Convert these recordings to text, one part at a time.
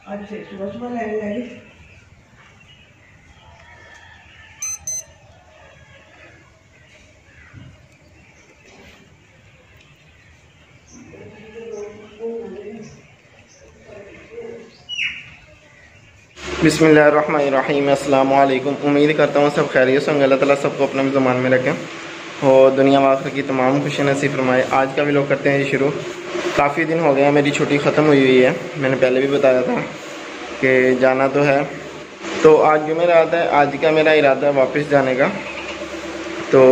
अच्छे सुबह सुबह लाइन लगी। बिस्मिल्लाहिर्रहमानिर्रहीम। अस्सलाम वालेकुम। उम्मीद करता हूँ सब खैरियत से होंगे। अल्लाह ताला सबको अपने ज़मान में रखें और दुनिया व आखिरत की तमाम खुशी नसीब फरमाए। आज का भी लोग करते हैं शुरू। काफ़ी दिन हो गए हैं, मेरी छुट्टी ख़त्म हुई है। मैंने पहले भी बताया था कि जाना तो है, तो आज जुमेरात है। आज का मेरा इरादा है वापस जाने का। तो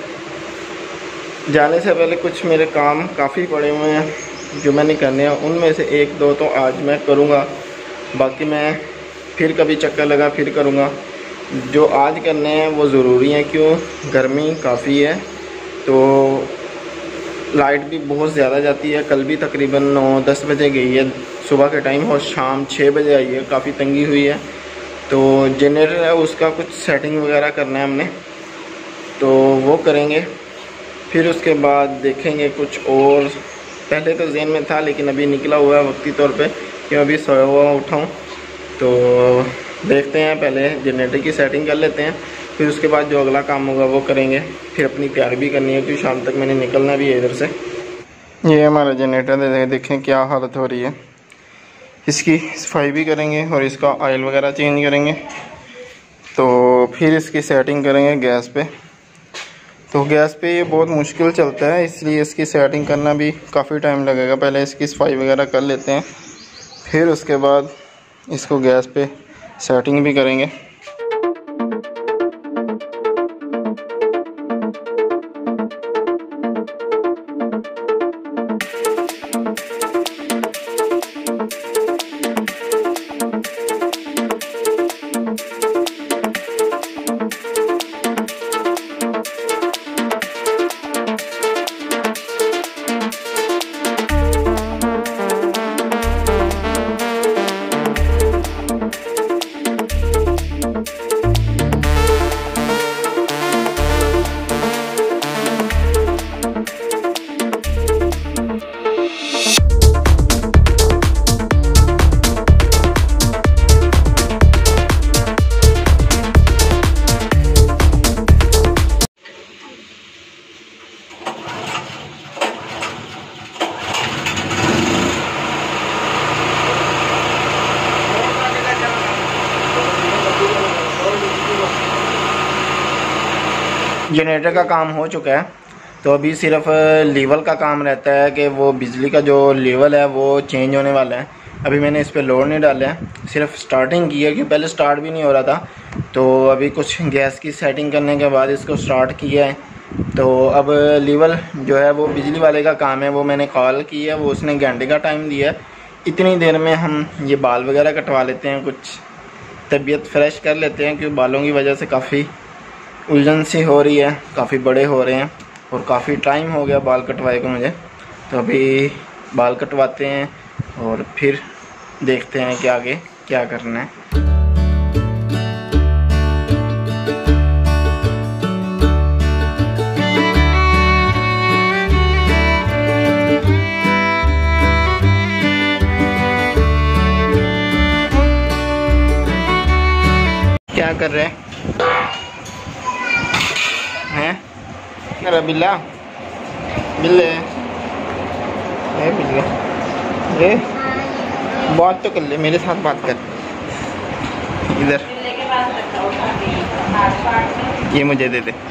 जाने से पहले कुछ मेरे काम काफ़ी पड़े हुए हैं जो मैंने करने हैं। उनमें से एक दो तो आज मैं करूँगा, बाकी मैं फिर कभी चक्कर लगा फिर करूँगा। जो आज करने हैं वो ज़रूरी है, क्यों गर्मी काफ़ी है तो लाइट भी बहुत ज़्यादा जाती है। कल भी तकरीबन 9-10 बजे गई है सुबह के टाइम और शाम 6 बजे आई है। काफ़ी तंगी हुई है। तो जनरेटर है उसका कुछ सेटिंग वगैरह करना है हमने, तो वो करेंगे। फिर उसके बाद देखेंगे कुछ और। पहले तो ज़हन में था लेकिन अभी निकला हुआ है वक्ती तौर पे कि अभी सोया हुआ उठाऊँ। तो देखते हैं, पहले जनरेटर की सेटिंग कर लेते हैं, फिर उसके बाद जो अगला काम होगा वो करेंगे। फिर अपनी तैयारी भी करनी है क्योंकि शाम तक मैंने निकलना भी है इधर से। ये हमारा जनरेटर देखें क्या हालत हो रही है। इसकी सफाई भी करेंगे और इसका ऑयल वगैरह चेंज करेंगे। तो फिर इसकी सेटिंग करेंगे गैस पे। तो गैस पे ये बहुत मुश्किल चलता है, इसलिए इसकी सेटिंग करना भी काफ़ी टाइम लगेगा। पहले इसकी सफाई वगैरह कर लेते हैं, फिर उसके बाद इसको गैस पे सेटिंग भी करेंगे। जनरेटर का काम हो चुका है, तो अभी सिर्फ लेवल का काम रहता है कि वो बिजली का जो लेवल है वो चेंज होने वाला है। अभी मैंने इस पर लोड नहीं डाला है, सिर्फ स्टार्टिंग की है क्योंकि पहले स्टार्ट भी नहीं हो रहा था। तो अभी कुछ गैस की सेटिंग करने के बाद इसको स्टार्ट किया है। तो अब लेवल जो है वो बिजली वाले का काम है, वो मैंने कॉल की है, वो उसने घंटे का टाइम दिया है। इतनी देर में हम ये बाल वगैरह कटवा लेते हैं, कुछ तबीयत फ्रेश कर लेते हैं क्योंकि बालों की वजह से काफ़ी उलझन सी हो रही है, काफ़ी बड़े हो रहे हैं और काफ़ी टाइम हो गया बाल कटवाए को मुझे। तो अभी बाल कटवाते हैं और फिर देखते हैं कि आगे क्या करना है। क्या कर रहे हैं मेरा बिल्ला बिल्ले? बिल्ले ये बात तो कर ले, मेरे साथ बात कर। इधर ये मुझे दे दे।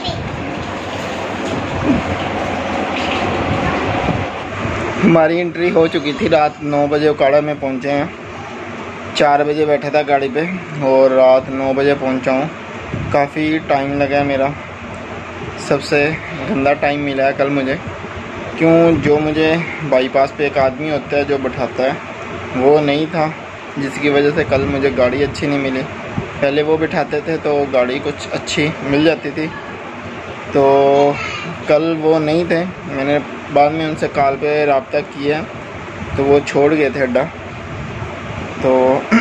हमारी एंट्री हो चुकी थी रात 9 बजे। उकाड़ा में पहुंचे हैं, 4 बजे बैठा था गाड़ी पे और रात 9 बजे पहुंचा हूँ। काफ़ी टाइम लगा है, मेरा सबसे गंदा टाइम मिला है कल मुझे। क्यों, जो मुझे बाईपास पे एक आदमी होता है जो बैठाता है वो नहीं था, जिसकी वजह से कल मुझे गाड़ी अच्छी नहीं मिली। पहले वो बिठाते थे तो गाड़ी कुछ अच्छी मिल जाती थी, तो कल वो नहीं थे। मैंने बाद में उनसे कॉल पे रब्ता किया तो वो छोड़ गए थे अड्डा। तो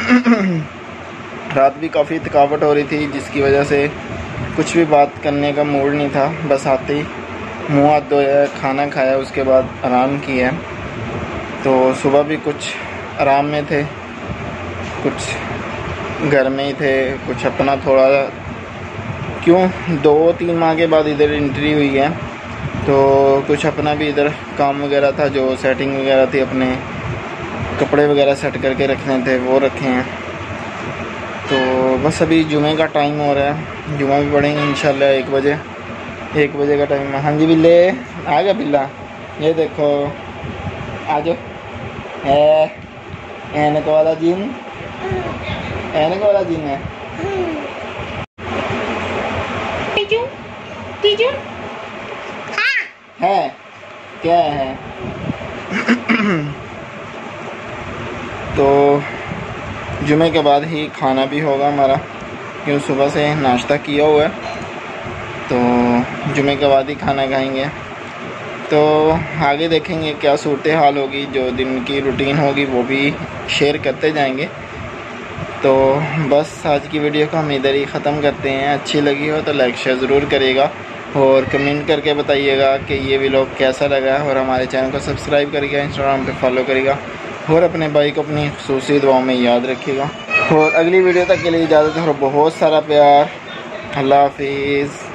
रात भी काफ़ी थकावट हो रही थी, जिसकी वजह से कुछ भी बात करने का मूड नहीं था। बस आते ही मुँह हाथ धोया, खाना खाया, उसके बाद आराम किया। तो सुबह भी कुछ आराम में थे कुछ घर में ही थे, कुछ अपना थोड़ा क्यों 2-3 माह के बाद इधर एंट्री हुई है, तो कुछ अपना भी इधर काम वगैरह था, जो सेटिंग वगैरह थी, अपने कपड़े वगैरह सेट करके रखने थे वो रखे हैं। तो बस अभी जुमे का टाइम हो रहा है, जुमा भी पढ़ेंगे इंशाल्लाह 1 बजे। 1 बजे का टाइम है। हाँ जी बिल्ले आ गया बिल्ला, ये देखो आ जाओ। ऐनक वाला जिन, ऐनक वाला जिन है। है क्या है? तो जुमे के बाद ही खाना भी होगा हमारा, क्यों सुबह से नाश्ता किया हुआ है, तो जुमे के बाद ही खाना खाएंगे। तो आगे देखेंगे क्या सूरत हाल होगी, जो दिन की रूटीन होगी वो भी शेयर करते जाएंगे। तो बस आज की वीडियो को हम इधर ही ख़त्म करते हैं। अच्छी लगी हो तो लाइक शेयर ज़रूर करिएगा और कमेंट करके बताइएगा कि ये व्लॉग कैसा लगा, और हमारे चैनल को सब्सक्राइब करिएगा, इंस्टाग्राम पे फॉलो करिएगा, और अपने भाई को अपनी खुसूसी दुआओं में याद रखिएगा। और अगली वीडियो तक के लिए इजाज़त और बहुत सारा प्यार। अल्लाह हाफिज़।